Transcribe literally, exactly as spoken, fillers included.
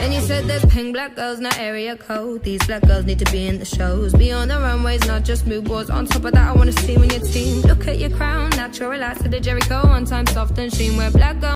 And you said that Peng black girls, not area code. These black girls need to be in the shows, be on the runways, not just mood boards. On top of that, I wanna see when your team. Look at your crown, natural lights to the Jericho. On time, soft and sheen, where black girls